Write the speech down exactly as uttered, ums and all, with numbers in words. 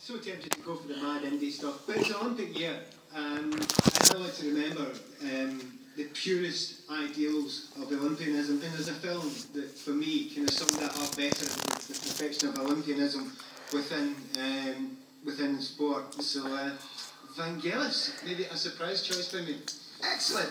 So tempted to go for the mad indie stuff, but it's an Olympic year, um, and I like to remember um, the purest ideals of Olympianism, and there's a film that, for me, kind of summed that up better, the, the perfection of Olympianism within um, within sport. So, uh, Vangelis, maybe a surprise choice for me. Excellent.